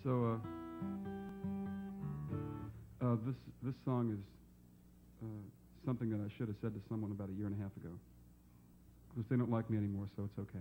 So this song is something that I should have said to someone about a year and a half ago, because they don't like me anymore, so it's okay.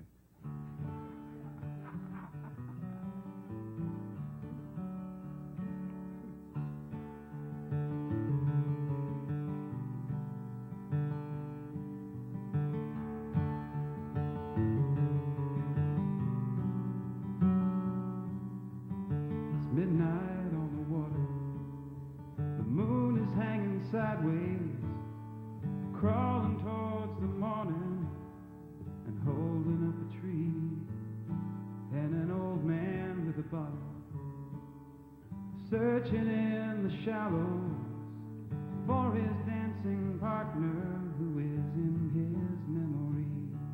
Midnight on the water, the moon is hanging sideways, crawling towards the morning and holding up a tree, and an old man with a bottle searching in the shallows for his dancing partner who is in his memory.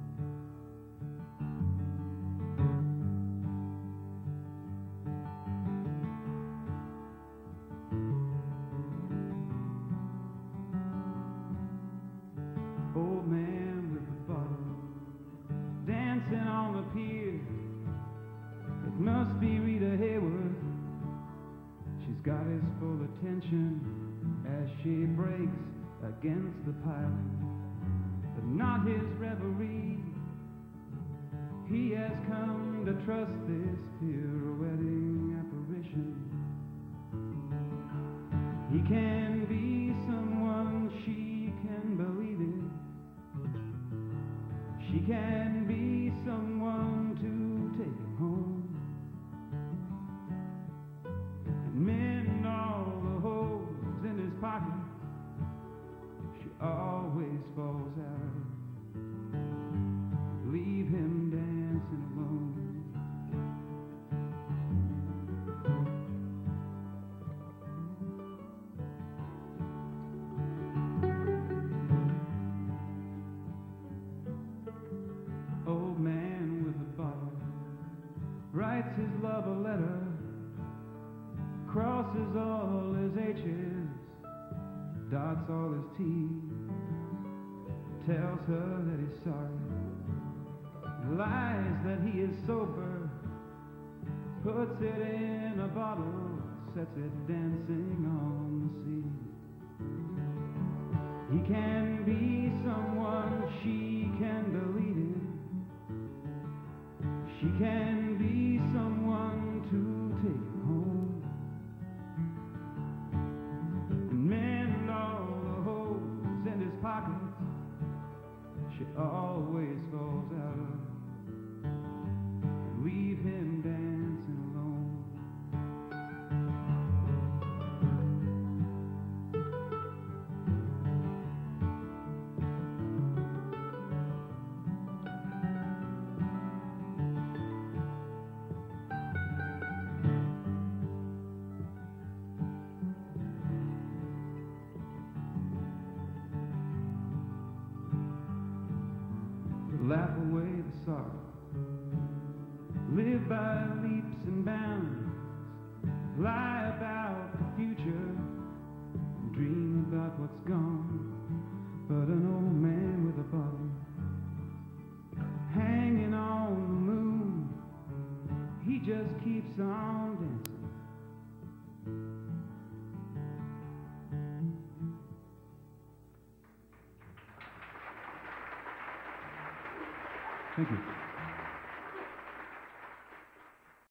Old man with the bottle, dancing on the pier. It must be Rita Hayworth. She's got his full attention as she breaks against the piling, but not his reverie. He has come to trust this pirouetting apparition. He can be someone she can believe in. She can be someone to take him home and mend all the holes in his pocket if she always falls out. Leave him dancing alone. Old man with a bottle writes his love a letter, crosses all his H's, dots all his T's, tells her that he's sorry, lies that he is sober, puts it in a bottle, sets it dancing on the sea. He can be someone she can believe in. She can be someone to take home and mend all the holes in his pockets she always falls out of, and leave him dancing alone. Laugh away the sorrow, live by leaps and bounds, lie about the future, and dream about what's gone. But an old man with a bottle, hanging on the moon, he just keeps on dancing.